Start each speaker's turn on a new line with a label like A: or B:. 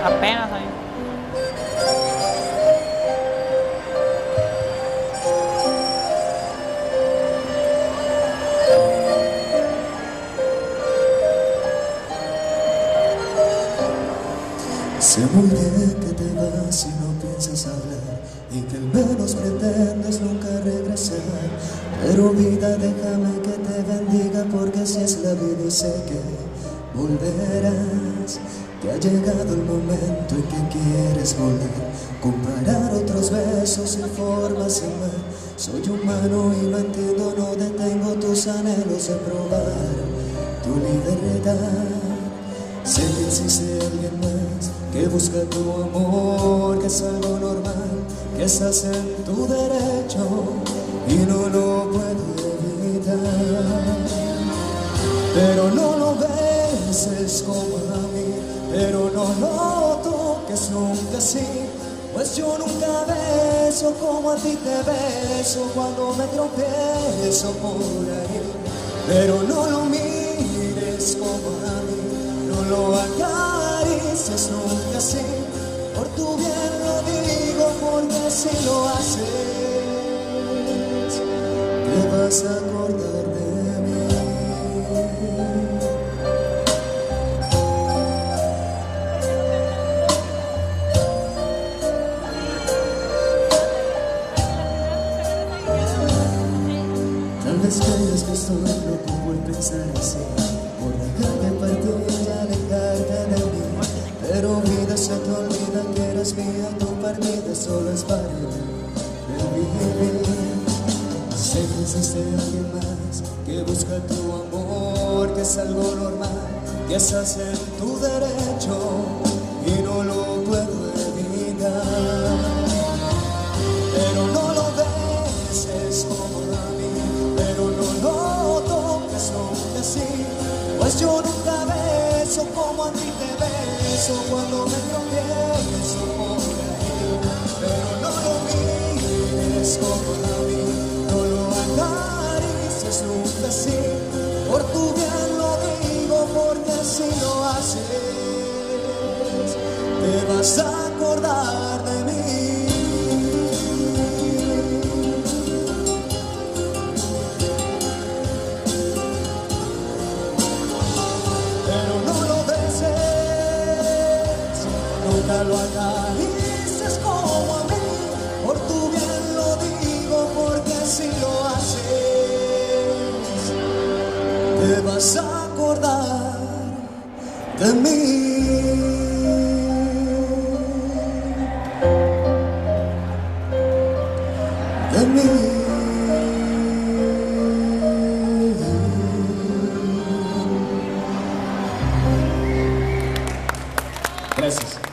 A: Apenas ahí.
B: Sé muy bien que te vas y no piensas hablar, y que al menos pretendes nunca regresar. Pero vida, déjame que te bendiga, porque así es la vida y sé que volverás. Que ha llegado el momento en que quieres volver, comparar otros besos y formas y más. Soy humano y lo entiendo, no detengo tus anhelos de probar tu libertad. Sé que existe alguien más que busca tu amor, que es algo normal, que estás en tu derecho y no lo puedo evitar. Pero no lo beses como a mí, pero no lo toques nunca así, pues yo nunca beso como a ti te beso cuando me tropiezo por ahí. Pero no lo mires como a mí, no lo acaricies nunca así, por tu bien lo digo, porque si lo haces te vas a acordar de mí. Tal vez creas que estoy loco por pensar así, por dejarte partir y alejarte de mí. Pero vida, se te olvida que eres mía, tu partida solo es parte del vivir. Sé que existe alguien más que busca tu amor, que es algo normal, que estás en tu derecho y no lo puedo evitar. Pero no lo beses como a mí, pero no lo toques nunca así, pues yo nunca beso como a ti te beso cuando me tropiezo por ahí. Pero no lo mires como a mí, no lo acaricies nunca así, por tu bien lo digo, porque si lo haces te vas a acordar de mí. Nunca lo acaricies como a mí, por tu bien lo digo, porque si lo haces te vas a acordar de mí. De mí. Gracias.